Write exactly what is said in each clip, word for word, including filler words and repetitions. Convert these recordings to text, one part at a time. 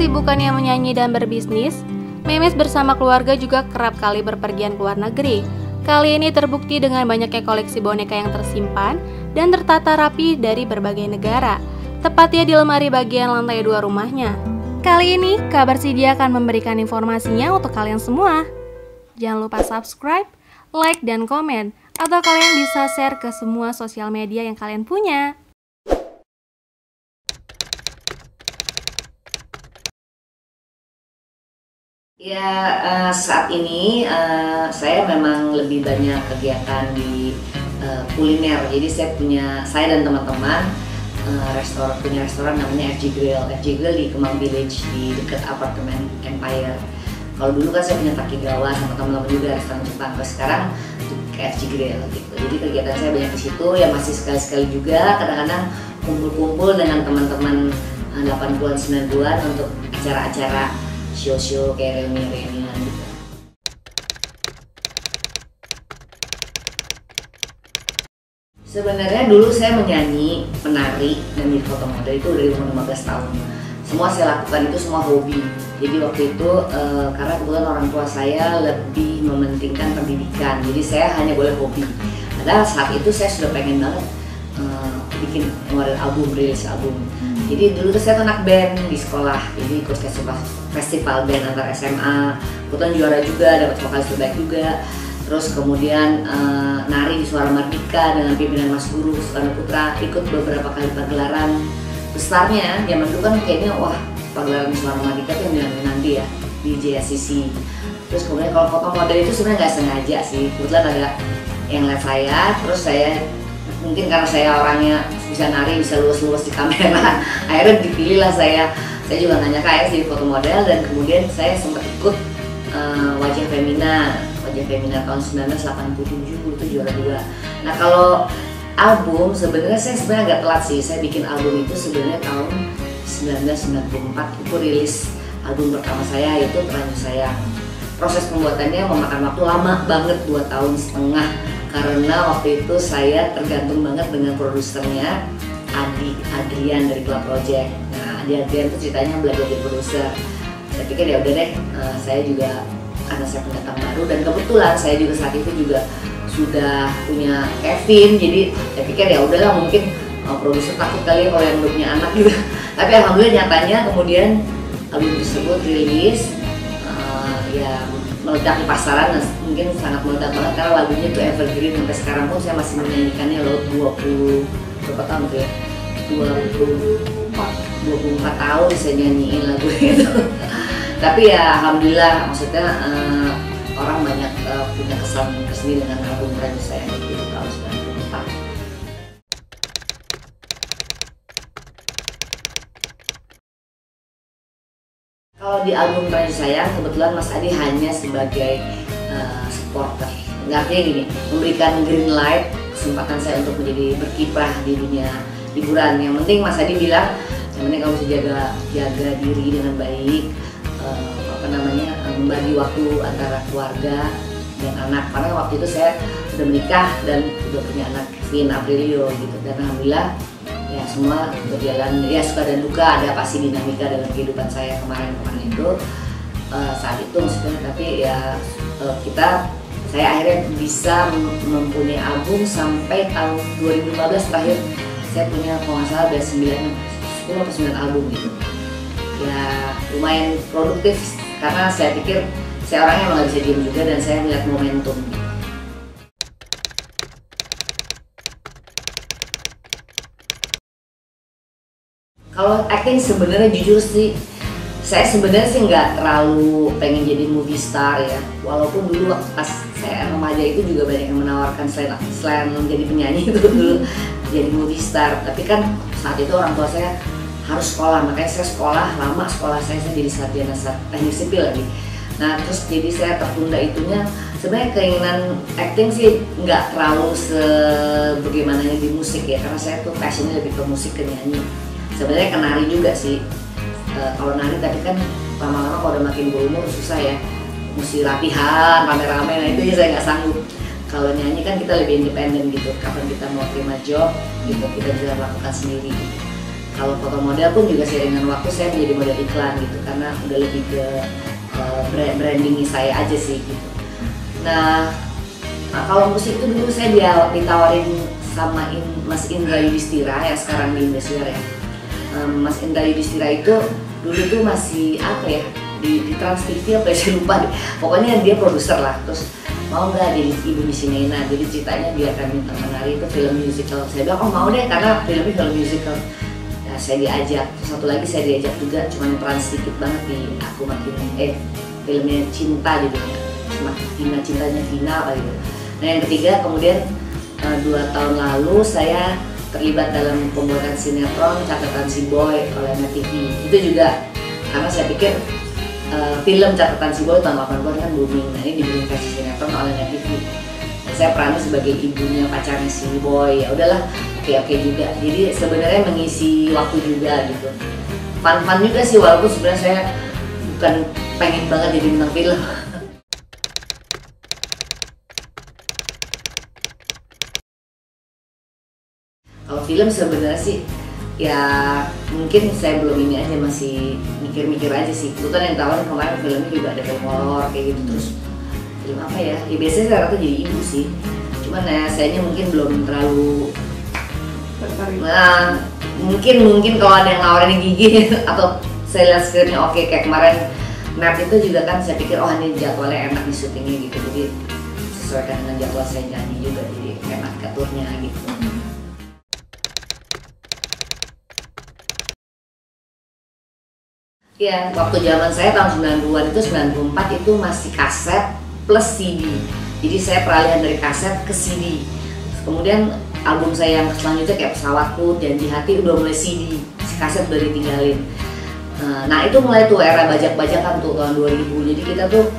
kesibukannya menyanyi dan berbisnis, Memes bersama keluarga juga kerap kali berpergian ke luar negeri. Kali ini terbukti dengan banyaknya koleksi boneka yang tersimpan dan tertata rapi dari berbagai negara, tepatnya di lemari bagian lantai dua rumahnya. Kali ini, Kabar Sidia akan memberikan informasinya untuk kalian semua. Jangan lupa subscribe, like, dan komen, atau kalian bisa share ke semua sosial media yang kalian punya. Ya, uh, saat ini uh, saya memang lebih banyak kegiatan di uh, kuliner. Jadi saya punya, saya dan teman-teman uh, restoran punya restoran namanya F G Grill. F G Grill di Kemang Village di dekat apartemen Empire. Kalau dulu kan saya punya Takigawa sama teman-teman juga restoran Jepang. Terus sekarang ke F G Grill gitu. Jadi kegiatan saya banyak di situ. Ya masih sekali-sekali juga kadang-kadang kumpul-kumpul dengan teman-teman uh, delapan puluhan sembilan puluhan untuk acara-acara show-show kayak reuni-reunian gitu. Sebenarnya dulu saya menyanyi, menari, dan di foto model itu dari umur lima belas tahun. Semua saya lakukan itu semua hobi. Jadi waktu itu e, karena kebetulan orang tua saya lebih mementingkan pendidikan, jadi saya hanya boleh hobi. Padahal saat itu saya sudah pengen banget e, bikin ngeluarin album, rilis album. Jadi dulu tuh saya tuh anak band di sekolah, jadi ikut festival, festival band antar S M A, kebetulan juara juga, dapat vokalis terbaik juga. Terus kemudian uh, nari di Suara Mardika dengan pimpinan Mas Guru Soekarno Putra, ikut beberapa kali pagelaran besarnya. Zaman dulu kan kayaknya wah pagelaran Suara Mardika tuh yang nanti ya di J S C C. Terus kemudian kalau foto model itu sebenarnya nggak sengaja sih, kebetulan ada yang lihat saya, terus saya mungkin karena saya orangnya bisa nari, bisa luas-luas di kamera, akhirnya dipilih lah saya. Saya juga nanya kayak sih foto model, dan kemudian saya sempat ikut uh, Wajah Femina, Wajah Femina tahun sembilan belas delapan puluh tujuh, itu juara dua. Nah kalau album sebenarnya saya sebenarnya agak telat sih. Saya bikin album itu sebenarnya tahun sembilan belas sembilan puluh empat, itu rilis album pertama saya, yaitu Terlanjur Sayang. Proses pembuatannya memakan waktu lama banget, dua tahun setengah. Karena waktu itu saya tergantung banget dengan produsernya Adi Adrian dari Club Project. Nah, Adi Adrian itu ceritanya belajar jadi produser. Saya pikir ya udah deh, uh, saya juga karena saya pendatang baru dan kebetulan saya juga saat itu juga sudah punya Kevin. Jadi saya pikir ya udahlah, mungkin uh, produser takut kali ya kalau yang udah punya anak gitu. Tapi alhamdulillah nyatanya kemudian album tersebut rilis, uh, ya meledak di pasaran, mungkin sangat meledak banget karena lagunya tuh evergreen. Sampai sekarang pun saya masih menyanyikannya loh, dua puluh berapa tahun tuh ya, dua puluh empat tahun saya nyanyiin lagu itu. Tapi ya alhamdulillah, maksudnya uh, orang banyak uh, punya kesan tersendiri dengan album Terlanjur Sayang itu tahun sembilan puluh empat. Kalau di album Terlanjur Sayang, kebetulan Mas Adi hanya sebagai uh, supporter. Artinya gini, memberikan green light, kesempatan saya untuk menjadi berkiprah di dunia hiburan. Yang penting Mas Adi bilang, yang penting kamu bisa jaga, jaga diri dengan baik, uh, apa namanya, membagi waktu antara keluarga dan anak. Karena waktu itu saya sudah menikah dan sudah punya anak, Kevin Aprilio gitu. Dan alhamdulillah ya semua berjalan, ya suka dan duka, ada pasti dinamika dalam kehidupan saya kemarin-kemarin itu uh, saat itu maksudnya. Tapi ya uh, kita saya akhirnya bisa mempunyai album sampai tahun dua ribu lima belas terakhir. Saya punya kalau nggak salah ada sembilan, sepuluh atau sembilan album gitu. Ya lumayan produktif karena saya pikir saya orangnya emang nggak bisa diem juga, dan saya melihat momentum. Kalau acting sebenarnya jujur sih, saya sebenarnya sih nggak terlalu pengen jadi movie star ya. Walaupun dulu pas saya remaja itu juga banyak yang menawarkan selain selain menjadi penyanyi itu dulu jadi movie star. Tapi kan saat itu orang tua saya harus sekolah, makanya saya sekolah lama, sekolah saya, saya jadi sarjana teknik sipil lagi. Nah terus jadi saya tertunda itunya. Sebenarnya keinginan acting sih nggak terlalu sebagaimananya di musik ya, karena saya tuh passionnya lebih ke musik, ke nyanyi. Sebenarnya ke nari juga sih, e, kalau nari, tapi kan lama-lama kalau udah makin berumur susah ya, mesti latihan rame-rame, nah itu ya saya nggak sanggup. Kalau nyanyi kan kita lebih independen gitu, kapan kita mau terima job gitu kita bisa lakukan sendiri. kalau foto model pun juga seiring dengan waktu saya menjadi model iklan gitu, karena udah lebih ke uh, brand branding saya aja sih gitu. Nah, nah kalau musik itu dulu saya dia, ditawarin sama in, Mas Indra Yudhistira yang sekarang di Indosiar ya. Um, Mas Indra Yudhistira itu dulu tuh masih apa ya, di, di Trans T V apa ya, saya lupa deh. Pokoknya dia produser lah, terus mau nggak jadi ibu Misi Nena, jadi ceritanya dia akan minta menari itu film musical. Saya bilang oh mau deh karena filmnya film musical. Nah, saya diajak, terus satu lagi saya diajak juga, cuman peran sedikit banget di Aku Makin eh filmnya Cinta judulnya, Vina Cintanya Vina apa gitu. Nah yang ketiga kemudian uh, dua tahun lalu saya terlibat dalam pembuatan sinetron Catatan Si Boy oleh Net T V. Itu juga karena saya pikir uh, film Catatan Si Boy tahun delapan puluhan kan booming. Nah ini dibikin versi sinetron oleh Net T V. Dan saya perannya sebagai ibunya pacarnya si Boy. Ya udahlah, oke-oke juga. Jadi sebenarnya mengisi waktu juga gitu. Fun-fun juga sih, walaupun sebenarnya saya bukan pengen banget jadi bintang film. Kalau film sebenarnya sih ya mungkin saya belum ini aja, masih mikir-mikir aja sih. Kebetulan yang tawarin kemarin filmnya juga ada film horor kayak gitu, terus film apa ya? Ya biasanya saya rata jadi ibu sih. Cuman ya sayanya mungkin belum terlalu tertarik. Nah, mungkin mungkin kalau ada yang nawarin gigi atau saya lihat skripnya oke kayak kemarin Nat itu juga kan saya pikir oh ini jadwalnya enak di syutingnya gitu. Jadi sesuaikan dengan jadwal saya nyanyi juga, jadi enak aturnya gitu. Ya, waktu zaman saya tahun sembilan puluhan itu sembilan puluh empat itu masih kaset plus C D. Jadi saya peralihan dari kaset ke C D. Kemudian album saya yang selanjutnya kayak Pesawatku, Janji Hati udah mulai C D, kaset udah ditinggalin. Nah itu mulai tuh era bajak-bajakan tuh tahun dua ribu. Jadi kita tuh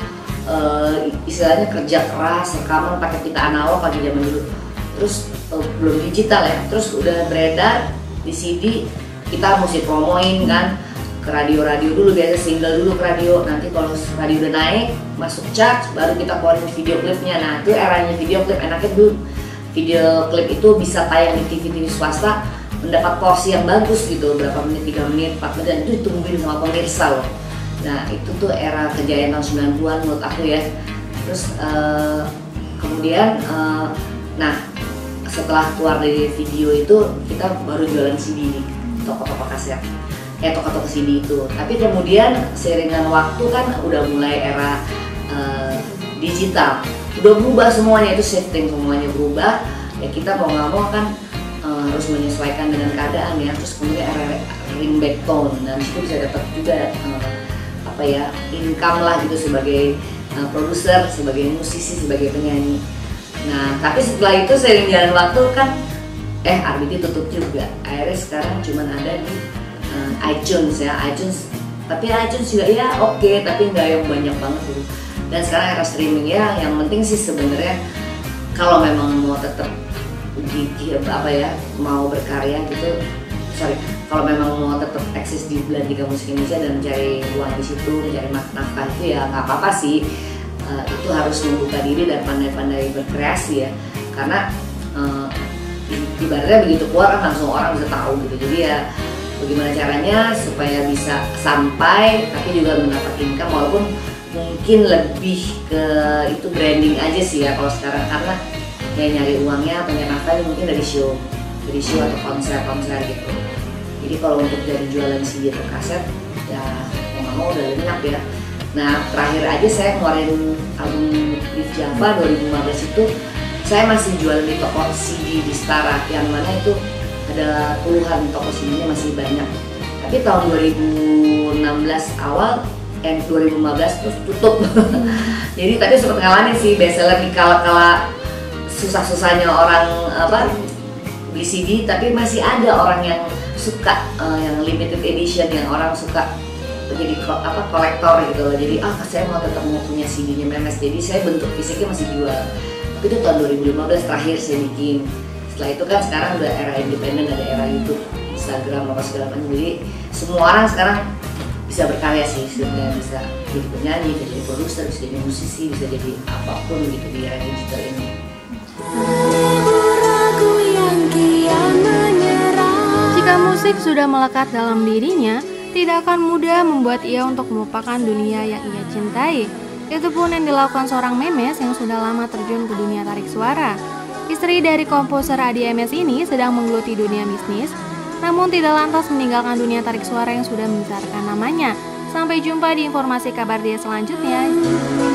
uh, istilahnya kerja keras, rekaman pakai pita analog pada zaman dulu. Terus uh, belum digital ya, terus udah beredar di C D, kita mesti promoin kan ke radio-radio dulu, biasa single dulu ke radio, nanti kalau radio udah naik masuk chart baru kita keluarin video klipnya. Nah itu eranya video klip, enaknya dulu video klip itu bisa tayang di T V T V swasta, mendapat porsi yang bagus gitu, berapa menit, tiga menit, empat menit, dan itu ditungguin sama pemirsa loh. Nah itu tuh era kejayaan tahun sembilan puluhan menurut aku ya. Terus uh, kemudian uh, nah setelah keluar dari video itu kita baru jualan C D di toko-toko kaset, eh toko-toko C D itu. Tapi kemudian seiring dengan waktu kan udah mulai era uh, digital, udah berubah semuanya, itu shifting semuanya berubah. Ya kita mau nggak mau kan uh, harus menyesuaikan dengan keadaan ya. Terus kemudian era ringback tone, dan itu bisa dapat juga uh, apa ya income lah gitu sebagai uh, produser, sebagai musisi, sebagai penyanyi. Nah tapi setelah itu seiring jalan waktu kan eh R B T tutup juga. Akhirnya sekarang cuma ada di uh, iTunes ya, iTunes. Tapi iTunes juga ya oke, okay, tapi nggak yang banyak banget gitu. Dan sekarang era streaming ya, yang penting sih sebenarnya kalau memang mau tetap gigi apa ya, mau berkarya gitu, sorry, kalau memang mau tetap eksis di Belantika Musik Indonesia dan mencari uang di situ, mencari nafkah itu ya nggak apa-apa sih. Uh, itu harus membuka diri dan pandai-pandai berkreasi ya, karena uh, ibaratnya begitu keluar kan langsung orang bisa tahu gitu. Jadi ya bagaimana caranya supaya bisa sampai tapi juga mendapat income, walaupun mungkin lebih ke itu branding aja sih ya kalau sekarang, karena ya nyari uangnya atau nyari nafkahnya mungkin dari show, dari show atau konser-konser gitu. Jadi kalau untuk dari jualan C D atau kaset ya mau nggak mau udah enak ya. Nah terakhir aja saya ngeluarin album Live Java dua ribu lima belas itu saya masih jualan di toko C D di Setara, yang mana itu ada puluhan toko C D-nya masih banyak. Tapi tahun dua ribu enam belas awal, eh dua ribu lima belas terus tutup. Jadi tadi sempat ngalamin sih bestseller di kala-kala susah-susahnya orang apa beli C D, tapi masih ada orang yang suka uh, yang limited edition, yang orang suka jadi apa kolektor gitu loh. Jadi ah saya mau tetap mau punya C D-nya Memes, jadi saya bentuk fisiknya masih jual. Tapi itu tahun dua ribu lima belas terakhir saya bikin. Setelah itu kan sekarang udah era independen, ada era YouTube, Instagram, apa segala macam. Jadi semua orang sekarang bisa berkarya sih, sebenarnya bisa jadi penyanyi, bisa jadi produser, bisa jadi musisi, bisa jadi apapun gitu di era digital ini. Jika musik musik sudah melekat dalam dirinya, tidak akan mudah membuat ia untuk melupakan dunia yang ia cintai. Itu pun yang dilakukan seorang Memes yang sudah lama terjun ke dunia tarik suara. Istri dari komposer Addie M S ini sedang menggeluti dunia bisnis, namun tidak lantas meninggalkan dunia tarik suara yang sudah membesarkan namanya. Sampai jumpa di informasi kabar dia selanjutnya.